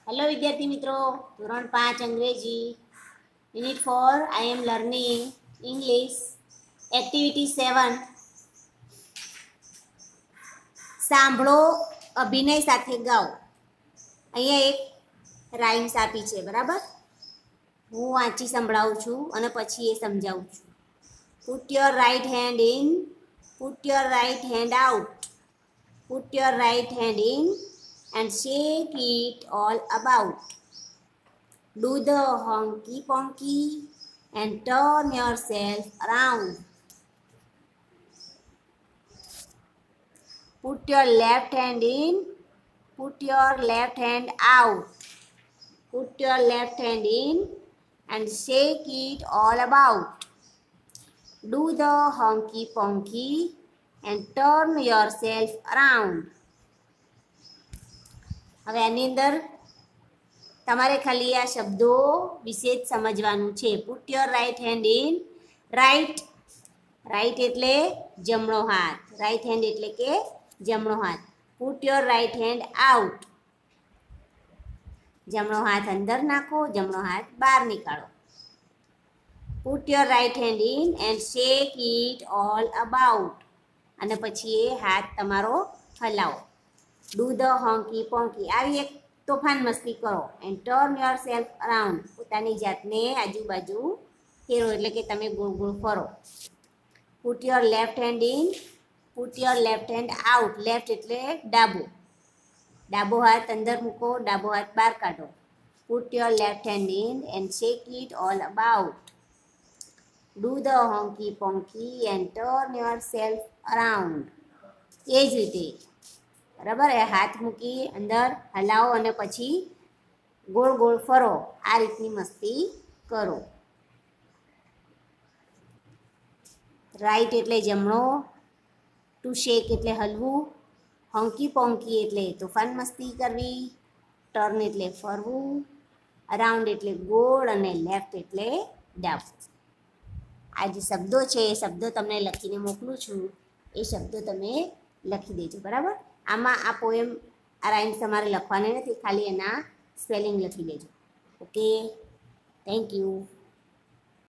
Hello विद्यार्थी मित्रों, ધોરણ 5 અંગ્રેજી unit 4 I am learning English activity 7 સાંભળો અભિનય સાથે ગાઓ। અહીંયા એક રાઇમ્સ આપી છે, બરાબર। હું વાંચી સંભળાવું છું અને પછી એ સમજાવું છું। Put your right hand in, put your right hand out, put your right hand in and shake it all about. Do the honky ponky and turn yourself around. Put your left hand in, put your left hand out. Put your left hand in and shake it all about. Do the honky ponky and turn yourself around. હવે આની અંદર તમારે ખાલી આ શબ્દો વિશે જ સમજવાનું છે। Put your right hand in, right right એટલે જમણો હાથ, રાઇટ હેન્ડ એટલે કે જમણો હાથ। Put your right hand out, જમણો હાથ અંદર નાખો, જમણો હાથ બહાર નીકાળો। Put your right hand in and shake it all about, અને પછી એ હાથ તમારો હલાવો। ડુ ધ હોંકી પોંકી, આવી એક તોફાન મસ્તી કરો। And turn yourself around, પોતાની જાતને આજુબાજુ ફેરો એટલે કે તમે ગોળ ગોળ ફરો। Put your left hand in, put your left hand out, left એટલે ડાબો, ડાબો હાથ અંદર મૂકો, ડાબો હાથ બહાર કાઢો। Put your left hand in and shake it all about. Do the hokey pokey and turn yourself around. એ જ રીતે બરાબર, એ હાથ મૂકી અંદર હલાવો અને પછી ગોળ ગોળ ફરો, આ રીતની મસ્તી કરો। રાઈટ એટલે જમણો, ટુ શેક એટલે હલવું, હોંકી પોંકી એટલે તોફાન મસ્તી કરવી, ટર્ન એટલે ફરવું, અરાઉન્ડ એટલે ગોળ અને લેફ્ટ એટલે ડાબું। આ જે શબ્દો છે એ શબ્દો તમને લખીને મોકલું છું, એ શબ્દો તમે લખી દેજો, બરાબર। આમાં આ પોએમ, આ રાઇમ્સ તમારે લખવાને નથી, ખાલી એના સ્પેલિંગ લખી દેજો। Okay, thank you.